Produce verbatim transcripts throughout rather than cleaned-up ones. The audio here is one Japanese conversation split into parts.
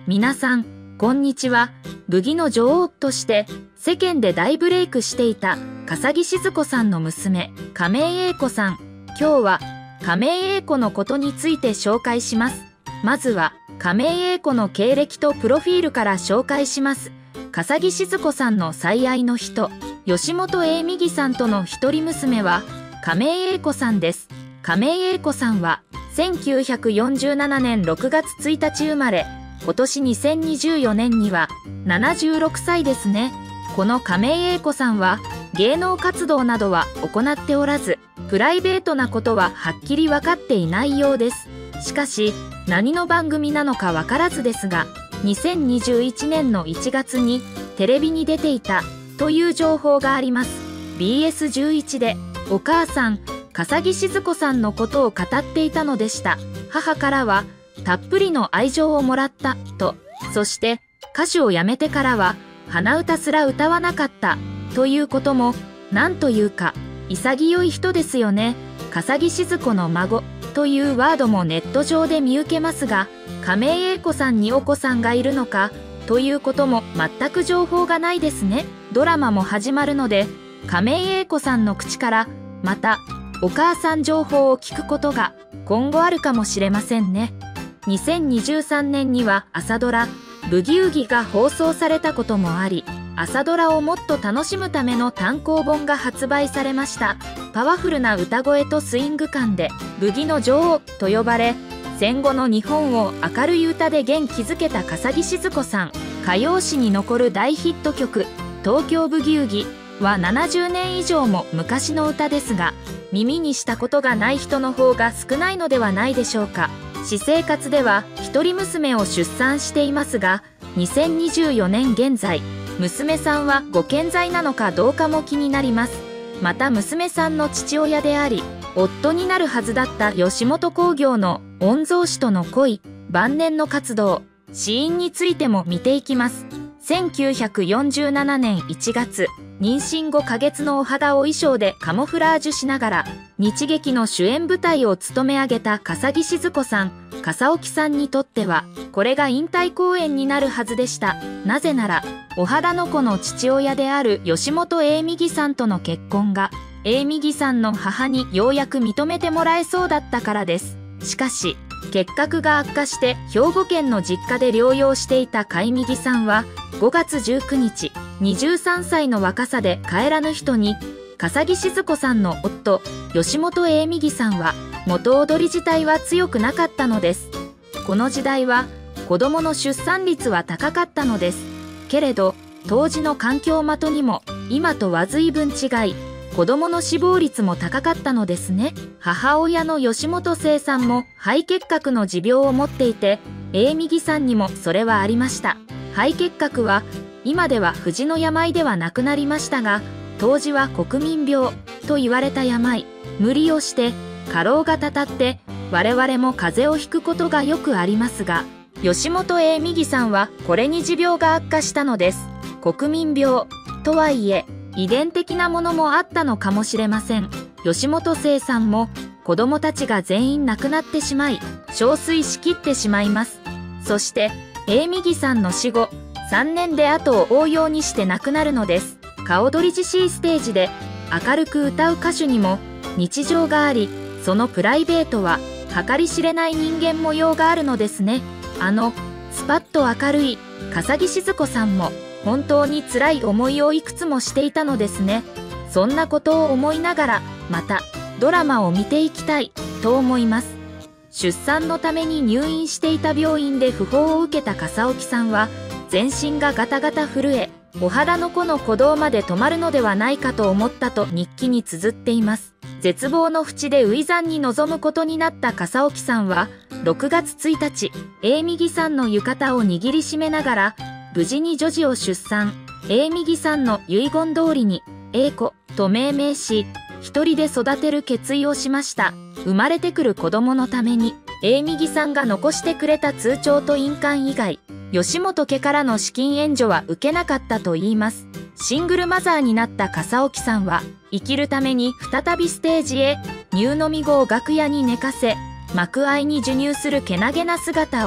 皆さん、こんにちは。ブギの女王として世間で大ブレイクしていた笠木静子さんの娘、亀井英子さん。今日は亀井英子のことについて紹介します。まずは亀井英子の経歴とプロフィールから紹介します。笠木静子さんの最愛の人、吉本栄美儀さんとの一人娘は亀井英子さんです。亀井英子さんはせんきゅうひゃくよんじゅうななねんろくがつついたち生まれ、今年にせんにじゅうよねんにはななじゅうろくさいですね。この亀井英子さんは芸能活動などは行っておらず、プライベートなことははっきり分かっていないようです。しかし、何の番組なのか分からずですが、にせんにじゅういちねんのいちがつにテレビに出ていたという情報があります。ビーエスじゅういち でお母さん、笠木静子さんのことを語っていたのでした。母からは、たっぷりの愛情をもらったと、そして歌手を辞めてからは鼻歌すら歌わなかったということも、なんというか潔い人ですよね。笠木静子の孫というワードもネット上で見受けますが、亀井英子さんにお子さんがいるのかということも全く情報がないですね。ドラマも始まるので、亀井英子さんの口からまたお母さん情報を聞くことが今後あるかもしれませんね。にせんにじゅうさんねんには朝ドラ「ブギウギ」が放送されたこともあり、朝ドラをもっと楽しむための単行本が発売されました。パワフルな歌声とスイング感でブギの女王と呼ばれ、戦後の日本を明るい歌で元気づけた笠木静子さん。歌謡史に残る大ヒット曲「東京ブギウギ」はななじゅうねん以上も昔の歌ですが、耳にしたことがない人の方が少ないのではないでしょうか。私生活では一人娘を出産していますが、にせんにじゅうよねん現在、娘さんはご健在なのかどうかも気になります。また娘さんの父親であり、夫になるはずだった吉本興業の御曹司との恋、晩年の活動、死因についても見ていきます。せんきゅうひゃくよんじゅうななねんいちがつ、妊娠ごかげつのお肌を衣装でカモフラージュしながら、日劇の主演舞台を務め上げた笠木静子さん、笠置さんにとっては、これが引退公演になるはずでした。なぜなら、お肌の子の父親である吉本栄美儀さんとの結婚が、栄美儀さんの母にようやく認めてもらえそうだったからです。しかし、結核が悪化して兵庫県の実家で療養していた貝美儀さんは、ごがつじゅうくにち、にじゅうさんさいの若さで帰らぬ人に、笠木静子さんの夫、吉本栄美儀さんは、元踊り自体は強くなかったのです。この時代は、子供の出産率は高かったのです。けれど、当時の環境的にも、今とは随分違い、子供の死亡率も高かったのですね。母親の吉本清さんも肺結核の持病を持っていて、栄美儀さんにもそれはありました。肺結核は、今では不治の病ではなくなりましたが、当時は国民病と言われた病。無理をして過労がたたって我々も風邪をひくことがよくありますが、吉本栄美儀さんはこれに持病が悪化したのです。国民病とはいえ遺伝的なものもあったのかもしれません。吉本清さんも子供たちが全員亡くなってしまい、憔悴しきってしまいます。そして栄美儀さんの死後さんねんで後を追うようにして亡くなるのです。顔取りじしいステージで明るく歌う歌手にも日常があり、そのプライベートは計り知れない人間模様があるのですね。あのスパッと明るい笠木静子さんも本当に辛い思いをいくつもしていたのですね。そんなことを思いながらまたドラマを見ていきたいと思います。出産のために入院していた病院で訃報を受けた笠置さんは全身がガタガタ震え、お肌の子の鼓動まで止まるのではないかと思ったと日記に綴っています。絶望の淵で初産に臨むことになった笠置さんは、ろくがつついたち、栄美儀さんの浴衣を握りしめながら、無事に女児を出産。栄美儀さんの遺言通りに、英子と命名し、一人で育てる決意をしました。生まれてくる子供のために、栄美儀さんが残してくれた通帳と印鑑以外、吉本家からの資金援助は受けなかったといいます。シングルマザーになった笠置さんは、生きるために再びステージへ、乳飲み子を楽屋に寝かせ、幕間に授乳するけなげな姿を、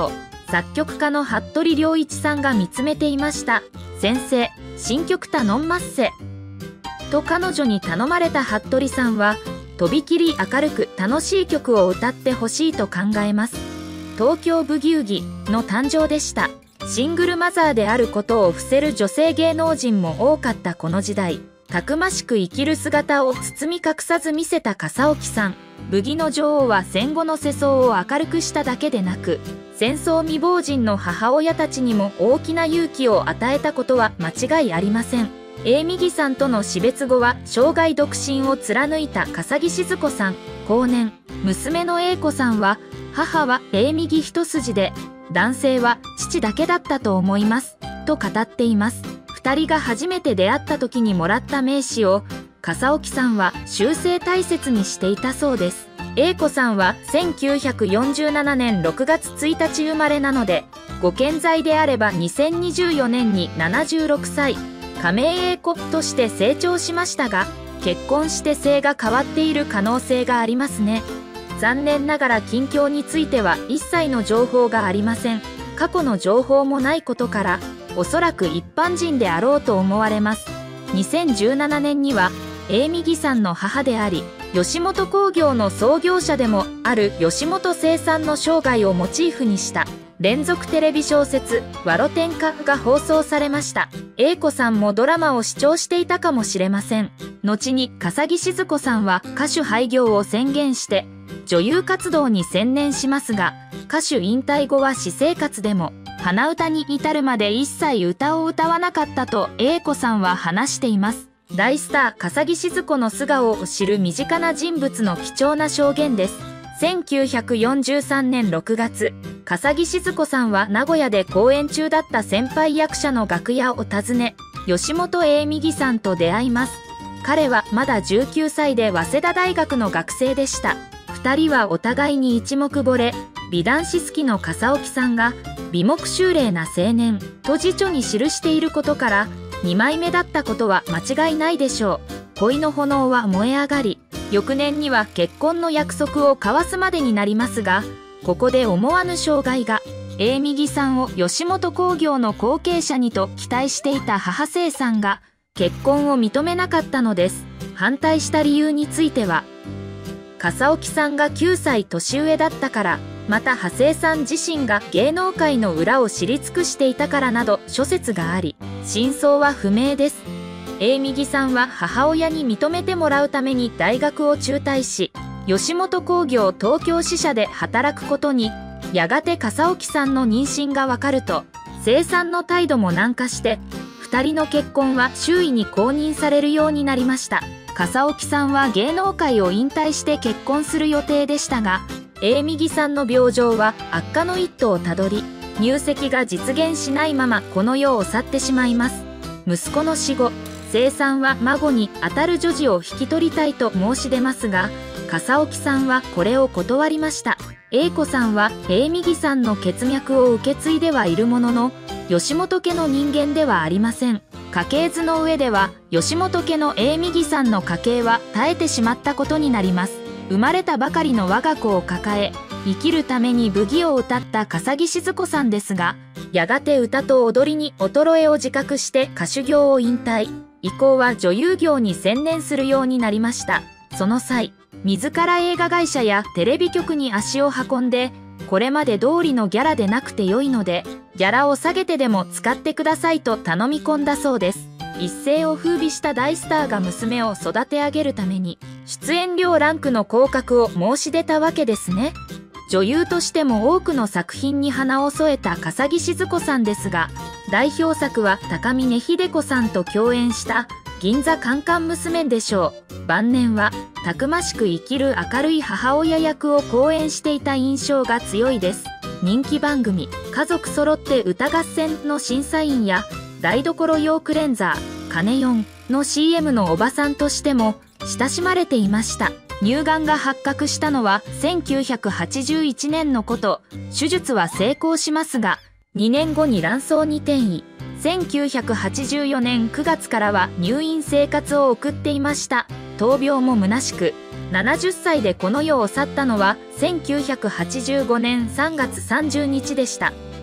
作曲家の服部良一さんが見つめていました。先生、新曲頼んまっせ。と彼女に頼まれた服部さんは、とびきり明るく楽しい曲を歌ってほしいと考えます。東京ブギウギの誕生でした。シングルマザーであることを伏せる女性芸能人も多かったこの時代、たくましく生きる姿を包み隠さず見せた笠置さん。ブギの女王は戦後の世相を明るくしただけでなく、戦争未亡人の母親たちにも大きな勇気を与えたことは間違いありません。永美義さんとの死別後は生涯独身を貫いた笠木静子さん。後年、娘の英子さんは、母は永美義一筋で、男性は父だけだったと思います、と語っています。二人が初めて出会った時にもらった名刺を、笠置さんは終生大切にしていたそうです。英子さんはせんきゅうひゃくよんじゅうななねんろくがつついたち生まれなので、ご健在であればにせんにじゅうよねんにななじゅうろくさい、亀井英子として成長しましたが、結婚して姓が変わっている可能性がありますね。残念ながら近況については一切の情報がありません。過去の情報もないことから、おそらく一般人であろうと思われます。にせんじゅうななねんには、永美義さんの母であり、吉本興業の創業者でもある吉本清さんの生涯をモチーフにした連続テレビ小説「わろてんか」が放送されました。英子さんもドラマを視聴していたかもしれません。後に笠木静子さんは歌手廃業を宣言して女優活動に専念しますが、歌手引退後は私生活でも鼻歌に至るまで一切歌を歌わなかったと英子さんは話しています。大スター笠木静子の素顔を知る身近な人物の貴重な証言です。せんきゅうひゃくよんじゅうさんねんろくがつ、笠木静子さんは名古屋で公演中だった先輩役者の楽屋を訪ね、吉本永美義さんと出会います。彼はまだじゅうきゅうさいで早稲田大学の学生でした。二人はお互いに一目惚れ、美男子好きの笠置さんが、美目秀麗な青年と辞書に記していることから、にまいめだったことは間違いないでしょう。恋の炎は燃え上がり、翌年には結婚の約束を交わすまでになりますが、ここで思わぬ障害が。永美義さんを吉本興業の後継者にと期待していた母清さんが、結婚を認めなかったのです。反対した理由については、笠置さんがきゅうさい年上だったから、また派生さん自身が芸能界の裏を知り尽くしていたからなど諸説があり、真相は不明です。永美義さんは母親に認めてもらうために大学を中退し、吉本興業東京支社で働くことに、やがて笠置さんの妊娠がわかると、清さんの態度も軟化して、二人の結婚は周囲に公認されるようになりました。笠置さんは芸能界を引退して結婚する予定でしたが、永美義さんの病状は悪化の一途をたどり、入籍が実現しないままこの世を去ってしまいます。息子の死後、清さんは孫にあたる女児を引き取りたいと申し出ますが、笠置さんはこれを断りました。英子さんは永美義さんの血脈を受け継いではいるものの、吉本家の人間ではありません。家系図の上では、吉本家の永美義さんの家系は絶えてしまったことになります。生まれたばかりの我が子を抱え、生きるために武技を歌った笠木静子さんですが、やがて歌と踊りに衰えを自覚して歌手業を引退。以降は女優業に専念するようになりました。その際、自ら映画会社やテレビ局に足を運んで、これまで通りのギャラでなくてよいので、ギャラを下げてでも使ってくださいと頼み込んだそうです。一世を風靡した大スターが娘を育て上げるために、出演料ランクの降格を申し出たわけですね。女優としても多くの作品に花を添えた笠木静子さんですが、代表作は高峰秀子さんと共演した銀座カンカン娘でしょう。晩年はたくましく生きる明るい母親役を好演していた印象が強いです。人気番組「家族そろって歌合戦」の審査員や台所用クレンザーカネヨンの シーエム のおばさんとしても親しまれていました。乳がんが発覚したのはせんきゅうひゃくはちじゅういちねんのこと。手術は成功しますが、にねんごに卵巣に転移。せんきゅうひゃくはちじゅうよねんくがつからは入院生活を送っていました。闘病も虚しく、ななじゅっさいでこの世を去ったのはせんきゅうひゃくはちじゅうごねんさんがつさんじゅうにちでした。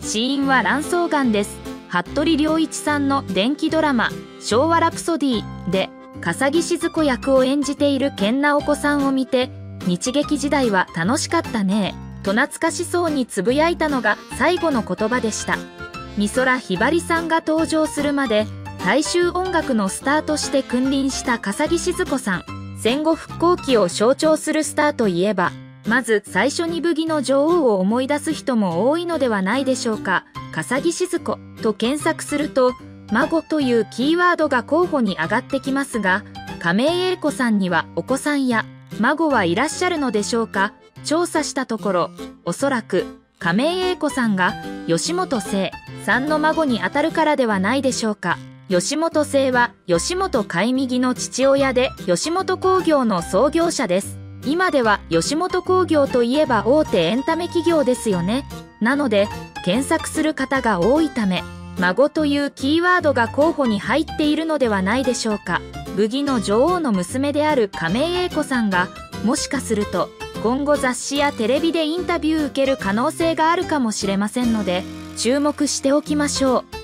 死因は卵巣がんです。服部良一さんの電気ドラマ「昭和ラプソディ」で笠木静子役を演じている研ナオコさんを見て、日劇時代は楽しかったねと懐かしそうにつぶやいたのが最後の言葉でした。美空ひばりさんが登場するまで大衆音楽のスターとして君臨した笠木静子さん。戦後復興期を象徴するスターといえば、まず最初にブギの女王を思い出す人も多いのではないでしょうか。笠木静子と検索すると、孫というキーワードが候補に上がってきますが、亀井英子さんにはお子さんや孫はいらっしゃるのでしょうか。調査したところ、おそらく亀井英子さんが吉本清さんの孫にあたるからではないでしょうか。吉本清は吉本海右の父親で吉本興業の創業者です。今では吉本興業といえば大手エンタメ企業ですよね。なので検索する方が多いため、孫というキーワードが候補に入っているのではないでしょうか。ブギの女王の娘である亀井英子さんが、もしかすると今後雑誌やテレビでインタビュー受ける可能性があるかもしれませんので、注目しておきましょう。